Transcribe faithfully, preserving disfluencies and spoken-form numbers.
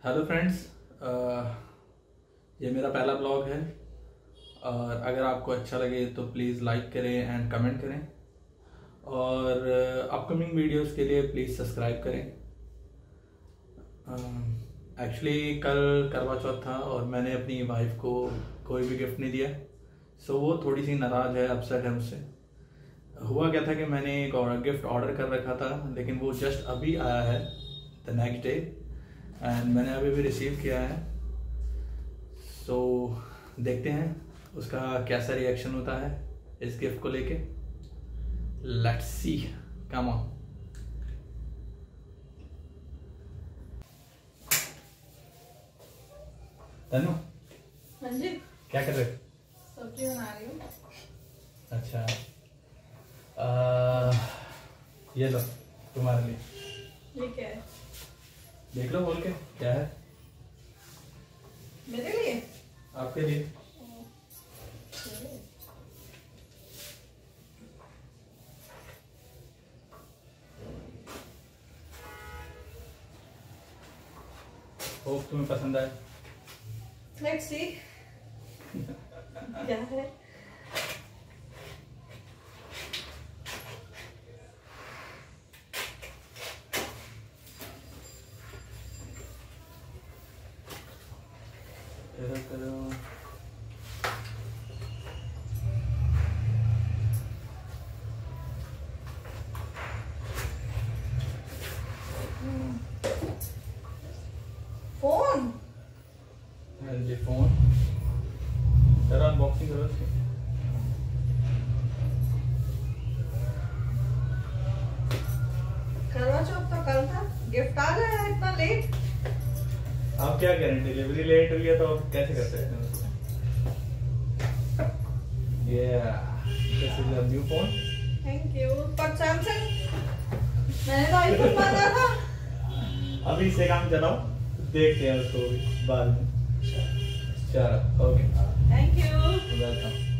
Hello friends, ये मेरा पहला ब्लॉग है और अगर आपको अच्छा लगे तो प्लीज़ लाइक करें एंड कमेंट करें और अपकमिंग वीडियोस के लिए प्लीज़ सब्सक्राइब करें। एक्चुअली uh, कल करवा चौथ था और मैंने अपनी वाइफ को कोई भी गिफ्ट नहीं दिया, सो वो थोड़ी सी नाराज़ है, अपसेट है मुझसे। हुआ क्या था कि मैंने एक और गिफ्ट ऑर्डर कर रखा था, लेकिन वो जस्ट अभी आया है द नेक्स्ट डे एंड मैंने अभी भी रिसीव किया है। सो so, देखते हैं उसका कैसा रिएक्शन होता है इस गिफ्ट को लेके। Let's see, come on. तनु, हाँ जी, क्या कर रहे हो? सब्जी बना रही हूँ। अच्छा, आ, ये लो तुम्हारे लिए। ये क्या है? देख लो बोल के, क्या है? मेरे लिए? आपके लिए। होप तुम्हें पसंद आए। लेट्स सी क्या है। करो करो। फोन? LG phone. करो अनबॉक्सिंग करो इसकी। करवा चौथ तो कल था, गिफ्ट आ गया इतना लेट। आप क्या करें, डिलीवरी लेट हुई है तो आप कैसे कर सकते हैं उसको? ये this is a new phone. Thank you. पर सैमसंग मैंने तो आईफोन मांगा था। अभी से काम चलाओ, देखते हैं उसको बाद में। चलो ओके, थैंक यू। वेलकम।